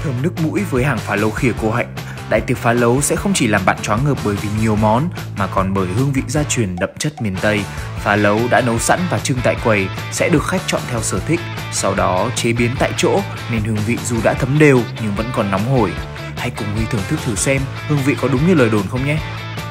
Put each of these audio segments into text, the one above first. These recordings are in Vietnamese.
thơm nức mũi với hàng phá lấu khìa cô Hạnh. Đại tiệc phá lấu sẽ không chỉ làm bạn choáng ngợp bởi vì nhiều món, mà còn bởi hương vị gia truyền đậm chất miền Tây. Phá lấu đã nấu sẵn và trưng tại quầy sẽ được khách chọn theo sở thích, sau đó chế biến tại chỗ nên hương vị dù đã thấm đều nhưng vẫn còn nóng hổi. Hãy cùng Huy thưởng thức thử xem hương vị có đúng như lời đồn không nhé.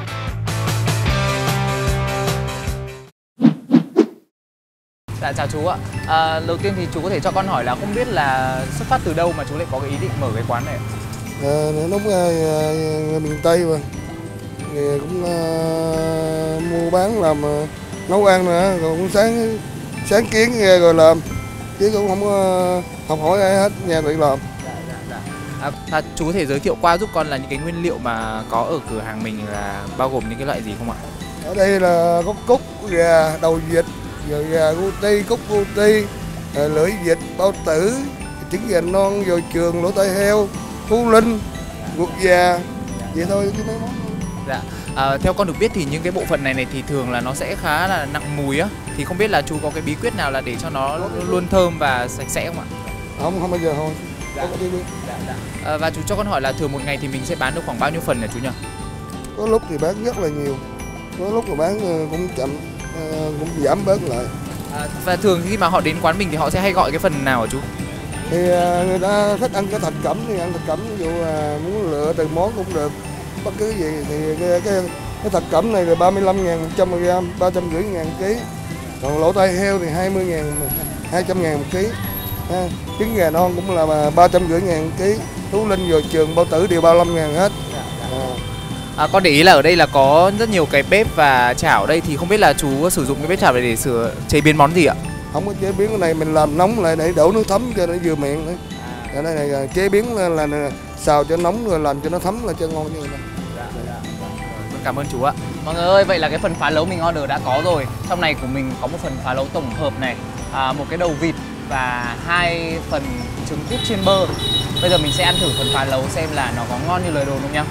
Dạ chào chú ạ. Đầu tiên thì chú có thể cho con hỏi là không biết là xuất phát từ đâu mà chú lại có cái ý định mở cái quán này? Đúng người miền Tây mà nghề cũng mua bán làm nấu ăn nữa, rồi cũng sáng kiến nghe rồi làm chứ cũng không học hỏi ai hết, nhà tự làm. Chú có thể giới thiệu qua giúp con là những cái nguyên liệu mà có ở cửa hàng mình là bao gồm những cái loại gì không ạ? Ở đây là có cúc gà, đầu vịt, rồi gà guti, cúc guti, lưỡi vịt, bao tử, trứng gà non, rồi trường, lỗ tai heo, thú linh, ruột già, vậy thôi chứ mấy món. Dạ. Theo con được biết thì những cái bộ phận này thì thường là nó sẽ khá là nặng mùi á, thì không biết là chú có cái bí quyết nào là để cho nó luôn thơm và sạch sẽ không ạ? Không bao giờ thôi. Dạ. Và chú cho con hỏi là thường một ngày thì mình sẽ bán được khoảng bao nhiêu phần hả chú nhỉ? Có lúc thì bán rất là nhiều, có lúc mà bán cũng chậm, cũng giảm bớt lại. Và thường khi mà họ đến quán mình thì họ sẽ hay gọi cái phần nào hả chú? Thì người ta thích ăn cái thạch cẩm thì ăn thạch cẩm, ví dụ muốn lựa từ món cũng được, bất cứ gì thì cái thạch cẩm này là 35.000 100g, 350.000 kg. Còn lỗ tai heo thì 20.000, 200.000 một kg. Trứng gà non cũng là 350.000 kg. Thú linh rồi trường bao tử đều 35.000 hết. Con để ý là ở đây là có rất nhiều cái bếp và chảo ở đây, thì không biết là chú sử dụng cái bếp chảo này để chế biến món gì ạ? Không có chế biến, cái này mình làm nóng lại để đổ nước thấm cho nó vừa miệng thôi. Cái này là chế biến là xào cho nóng rồi làm cho nó thấm là cho ngon như vậy. Cảm ơn chú ạ. Mọi người ơi, vậy là cái phần phá lấu mình order đã có rồi. Trong này của mình có một phần phá lấu tổng hợp này, một cái đầu vịt và 2 phần trứng cút chiên bơ. Bây giờ mình sẽ ăn thử phần phá lấu xem là nó có ngon như lời đồn không nhá.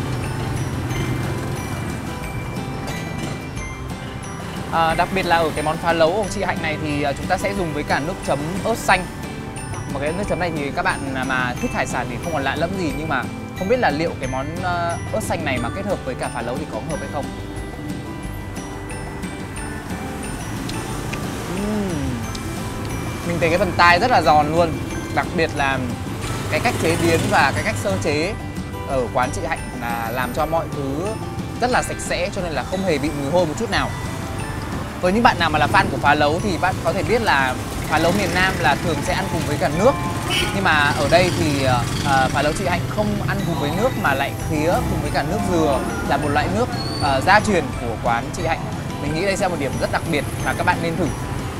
Đặc biệt là ở cái món phá lấu của chị Hạnh này thì chúng ta sẽ dùng với cả nước chấm ớt xanh. Một cái nước chấm này thì các bạn mà thích hải sản thì không còn lạ lẫm gì, nhưng mà không biết là liệu cái món ớt xanh này mà kết hợp với cả phá lấu thì có hợp hay không. Mình thấy cái phần tai rất là giòn luôn. Đặc biệt là cái cách chế biến và cái cách sơ chế ở quán chị Hạnh là làm cho mọi thứ rất là sạch sẽ, cho nên là không hề bị mùi hôi một chút nào. Với những bạn nào mà là fan của phá lấu thì bạn có thể biết là phá lấu miền Nam là thường sẽ ăn cùng với cả nước. Nhưng mà ở đây thì phá lấu chị Hạnh không ăn cùng với nước mà lại khía cùng với cả nước dừa, là một loại nước gia truyền của quán chị Hạnh. Mình nghĩ đây sẽ là một điểm rất đặc biệt mà các bạn nên thử.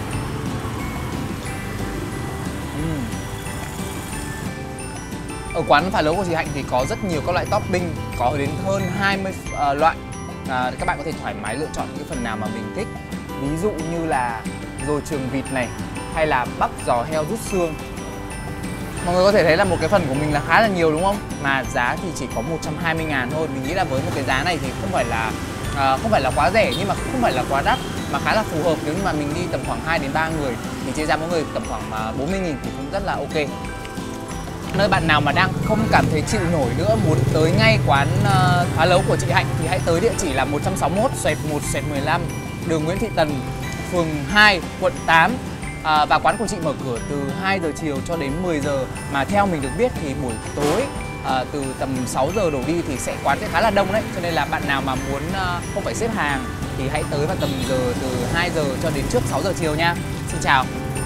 Ở quán phá lấu của chị Hạnh thì có rất nhiều các loại topping, có đến hơn 20 loại. Các bạn có thể thoải mái lựa chọn những phần nào mà mình thích. Ví dụ như là dồi trường vịt này, hay là bắp giò heo rút xương. Mọi người có thể thấy là một cái phần của mình là khá là nhiều đúng không? Mà giá thì chỉ có 120.000 thôi. Mình nghĩ là với một cái giá này thì không phải là quá rẻ, nhưng mà cũng không phải là quá đắt, mà khá là phù hợp. Nếu như mà mình đi tầm khoảng 2 đến 3 người thì chia ra mỗi người tầm khoảng 40.000 thì cũng rất là ok. Nơi bạn nào mà đang không cảm thấy chịu nổi nữa, muốn tới ngay quán phá lấu của chị Hạnh thì hãy tới địa chỉ là 161/1/15 đường Nguyễn Thị Tần, phường 2, quận 8. Và quán của chị mở cửa từ 2 giờ chiều cho đến 10 giờ. Mà theo mình được biết thì buổi tối từ tầm 6 giờ đổ đi thì quán sẽ khá là đông đấy. Cho nên là bạn nào mà muốn không phải xếp hàng thì hãy tới vào tầm giờ từ 2 giờ cho đến trước 6 giờ chiều nha. Xin chào.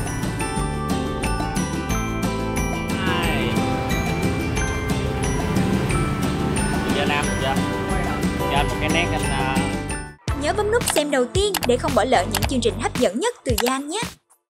Giờ làm chưa? Cho anh một cái nét anh. Nhớ bấm nút xem đầu tiên để không bỏ lỡ những chương trình hấp dẫn nhất từ Gian nhé.